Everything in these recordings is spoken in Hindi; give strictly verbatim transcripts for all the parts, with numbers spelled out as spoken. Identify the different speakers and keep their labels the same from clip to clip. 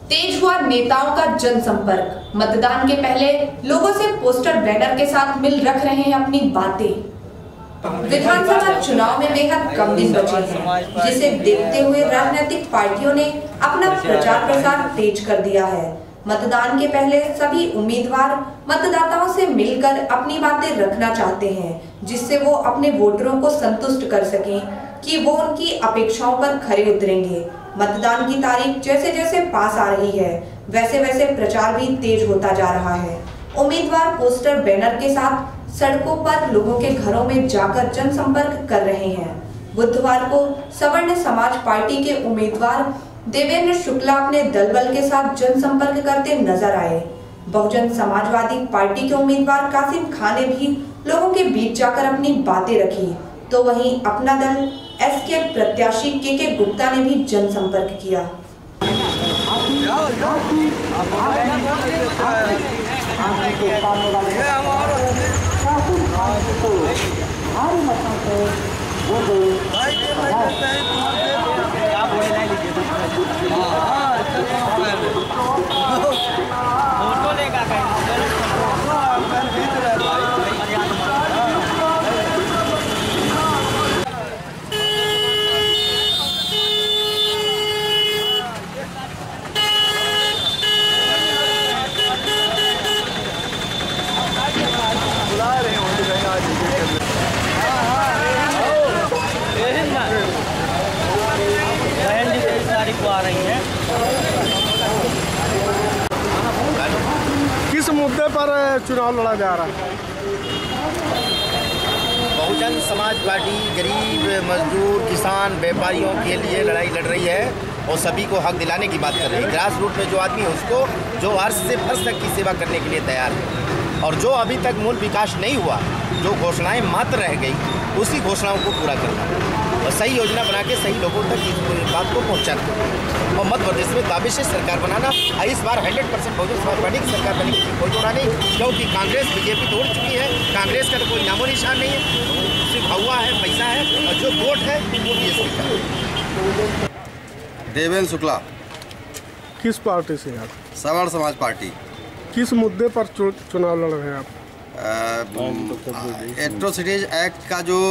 Speaker 1: तेज हुआ नेताओं का जनसंपर्क। मतदान के पहले लोगों से पोस्टर बैनर के साथ मिल रख रहे हैं अपनी बातें। विधानसभा चुनाव में बेहद कम दिन बचे हैं, जिसे देखते हुए राजनीतिक पार्टियों ने अपना प्रचार प्रसार तेज कर दिया है। मतदान के पहले सभी उम्मीदवार मतदाताओं से मिलकर अपनी बातें रखना चाहते हैं, जिससे वो अपने वोटरों को संतुष्ट कर सकें कि वो उनकी अपेक्षाओं पर खरे उतरेंगे। मतदान की तारीख जैसे जैसे पास आ रही है, वैसे वैसे प्रचार भी तेज होता जा रहा है। उम्मीदवार पोस्टर बैनर के साथ सड़कों पर लोगों के घरों में जाकर जनसंपर्क कर रहे हैं। बुधवार को सवर्ण समाज पार्टी के उम्मीदवार देवेंद्र शुक्ला अपने दलबल के साथ जनसंपर्क करते नजर आए। बहुजन समाजवादी पार्टी के उम्मीदवार कासिम खान ने भी लोगों के बीच जाकर अपनी बातें रखी, तो वहीं अपना दल एस के प्रत्याशी के के गुप्ता ने भी जनसंपर्क किया।
Speaker 2: आ रही है।
Speaker 3: किस मुद्दे पर चुनाव लड़ा जा रहा है?
Speaker 4: बहुजन समाज पार्टी गरीब मजदूर किसान व्यापारियों के लिए लड़ाई लड़ रही है और सभी को हक दिलाने की बात कर रही है। ग्रास रूट में जो आदमी है उसको जो अर्श से फर्श तक की सेवा करने के लिए तैयार है, और जो अभी तक मूल विकास नहीं हुआ, जो घोषणाएं मात्र रह गई, उसी घोषणाओं को पूरा करना और सही योजना बना के सही लोगों तक इस बात को पहुंचाना और मध्य प्रदेश में दावे से सरकार बनाना। इस बार hundred percent Bahujan Samaj party की सरकार बनेगी, कोई दोहरा नहीं, क्योंकि कांग्रेस बीजेपी तोड़ चुकी है। कांग्रेस का तो कोई नामो निशान नहीं है, सिर्फ हवा है, पैसा है, और जो वोट है वो बीएसपी का।
Speaker 5: देवेंद्र शुक्ला।
Speaker 3: किस पार्टी से आप?
Speaker 5: सवर्ण समाज पार्टी।
Speaker 3: किस मुद्दे पर चुनाव लड़ रहे हैं आप?
Speaker 5: एट्रोसिटीज एक्ट का जो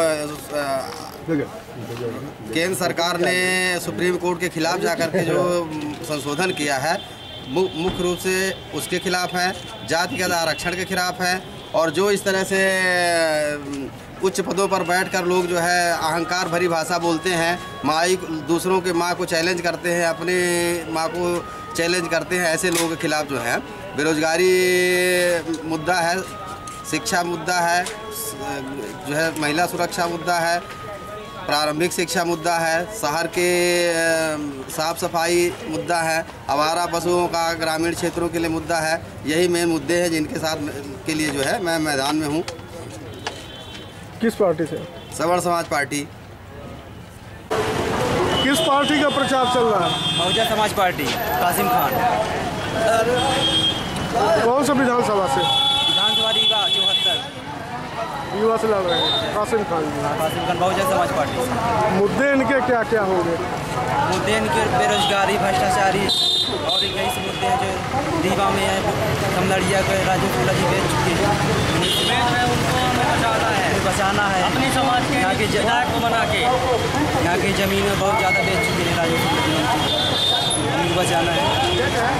Speaker 5: केंद्र सरकार ने सुप्रीम कोर्ट के खिलाफ जाकर के जो संशोधन किया है, मुख्य रूप से उसके खिलाफ है। जातिगत आरक्षण के खिलाफ है, और जो इस तरह से उच्च पदों पर बैठकर लोग जो है अहंकार भरी भाषा बोलते हैं, माई दूसरों के माँ को चैलेंज करते हैं, अपने माँ को चैलेंज करते हैं, ऐसे लोगों के खिलाफ जो है बेरोजगारी मुद्दा है, शिक्षा मुद्दा है, जो है महिला सुरक्षा मुद्दा है, प्रारंभिक शिक्षा मुद्दा है, शहर के साफ सफाई मुद्दा है, आवारा पशुओं का ग्रामीण क्षेत्रों के लिए मुद्दा है। यही मेन मुद्दे हैं जिनके साथ के लिए जो है मैं मैदान में हूँ।
Speaker 3: किस पार्टी से?
Speaker 5: सवर्ण समाज पार्टी।
Speaker 3: किस पार्टी का प्रचार चल रहा है?
Speaker 2: बहुजन समाज पार्टी, कासिम खान।
Speaker 3: कौन सा विधानसभा से?
Speaker 2: विधानसभा रीवा चौहत्तर।
Speaker 3: युवा से लड़ रहे हैं कासिम खान जी।
Speaker 2: कासिम खान बहुजन समाज पार्टी।
Speaker 3: मुद्दे इनके क्या क्या होंगे?
Speaker 2: मुद्दे इनके बेरोजगारी, भ्रष्टाचारी और कई से मुद्दे हैं जो रीवा में है। कमलड़िया के राजू शुक्ला जी बेच चुके हैं, उनको हमें बचाना है बचाना है अपने समाज के यहाँ के विधायक को बना के। यहाँ की ज़मीन में बहुत ज़्यादा बेच चुके हैं राजू शुक्ला जी, उनको बचाना है।